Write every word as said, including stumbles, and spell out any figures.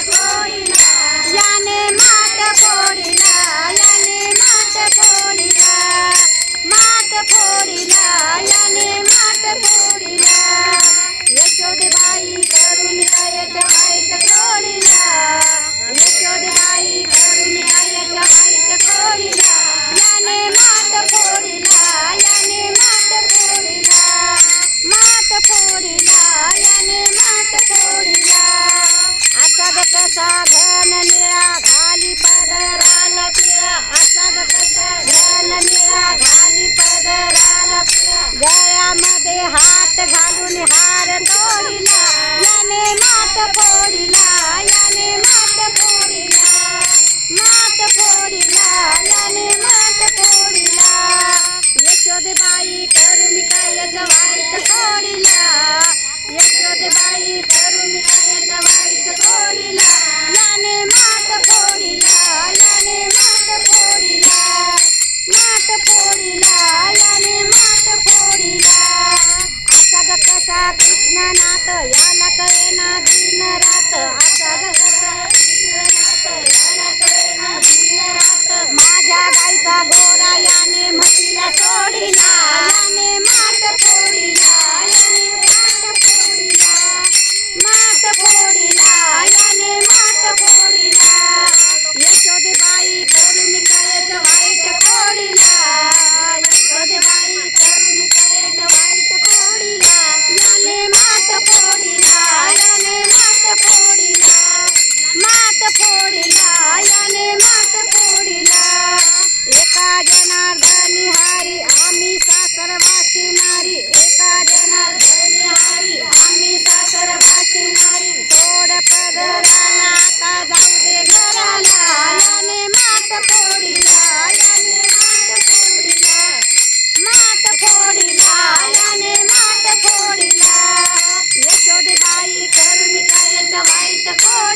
फोडिला याने माठ फोडिला याने माठ फोडिला माठ फोडिला याने माठ फोडिला यशोदेबाई करून कायच्या वाईट फोडिला यशोदेबाई करून कायच्या वाईट फोडिला याने माठ फोडिला याने माठ फोडिला माठ फोडिला याने माठ फोडिला असा ग कसा घन निळा घाली पदराला पिळा असा ग कसा घन निळा घाली पदराला पिळा गळ्यामध्ये हात घालून हार तोडिला याने माठ फोडिला याने माठ फोडिला माठ फोडिला याने माठ फोडिला यशोदेबाई करून कायच्या वाईट फोडिला यशोदेबाई करून कायच्या वाईट फोडिला याने माठ फोडिला याने माठ फोडिला माठ फोडिला याने माठ फोडिला असा ग कसा कृष्णनाथ याला कळेना दिन रात असा ग कसा कृष्णनाथ याला कळेना दिन रात माझ्या गाईचा गोरा याने म्हशीला सोडिला याने माठ फोडिला याने माठ फोडिला माठ फोडिला याने माठ फोडिला यशोदेबाई करून कायच्या वाईट फोडिला यशोदेबाई करून कायच्या वाईट फोडिला याने माठ फोडिला याने माठ फोडिला माठ फोडिला याने माठ फोडिला एका जनार्दनी हारी आम्ही सासरवासी नारी एका जनार्दनी हारी आम्ही सासरवासी नारी सोड पदराला आता जाऊ दे घराला याने माठ फोडिला याने माठ फोडिला माठ फोडिला याने माठ फोडिला यशोदेबाई करून कायच्या वाईट फोडिला